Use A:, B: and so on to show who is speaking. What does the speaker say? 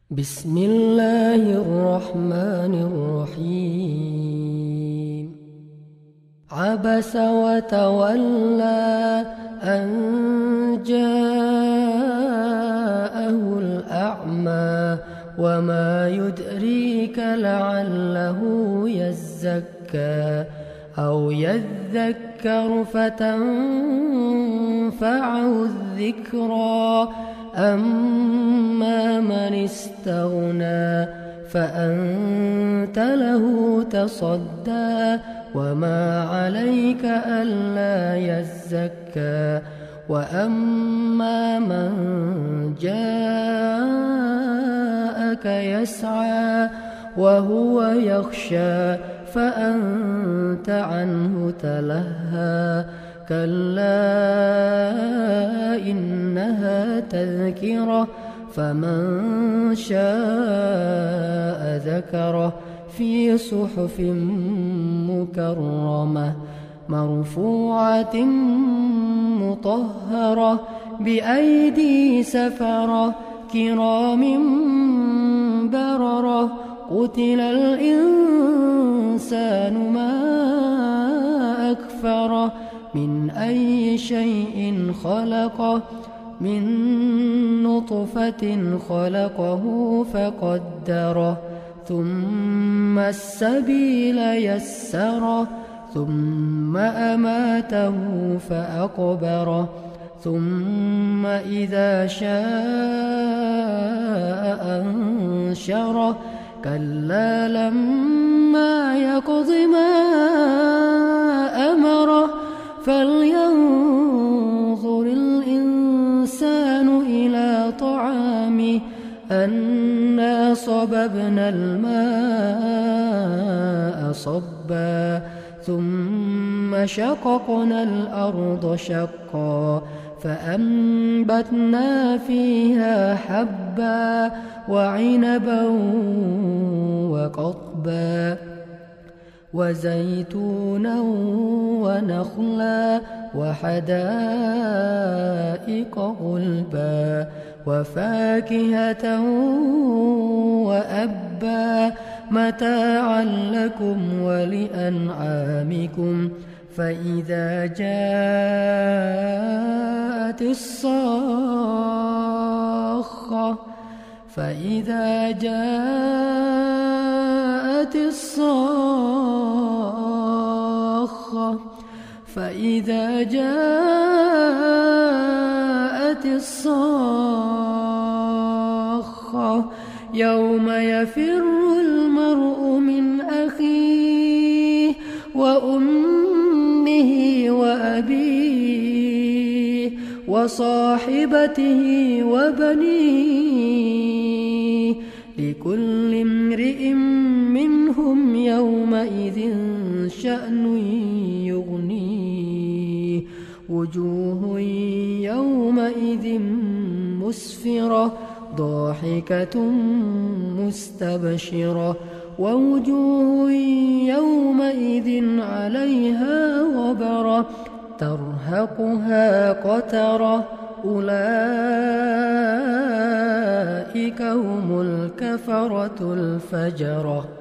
A: بسم الله الرحمن الرحيم. عبس وتولى أن جاءه الأعمى وما يدريك لعله يزكى أو يذكر فتنفعه الذكرى. أما من استغنى فأنت له تصدى وما عليك ألا يزكى. وأما من جاءك يسعى وهو يخشى فأنت عنه تلهى. كلا إنها تذكرة فمن شاء ذكره في صحف مكرمة مرفوعة مطهرة بأيدي سفرة كرام بررة. قتل الإنسان ما أكفره من أي شيء خلقه من نطفة خلقه فقدره ثم السبيل يسره ثم أماته فأقبره ثم إذا شاء أنشره. كلا لما يقض ما أمره فلينظر الإنسان إلى طعامه أنا صببنا الماء صبا ثم شققنا الأرض شقا فأنبتنا فيها حبا وعنبا وقضبا وزيتونا ونخلا وحدائق غلبا وفاكهة وأبا متاعا لكم ولأنعامكم. فإذا جاءت الصاخة فإذا جاءت الصاخة يوم يفر المرء من أخيه وأمه وأبيه وصاحبته وبنيه لكل امرئ منهم يومئذ شأن يغنيه. وجوه يومئذ مسفرة ضاحكة مستبشرة ووجوه يومئذ عليها غبرة ترهقها قترة أولئك هم الكفرة الفجرة.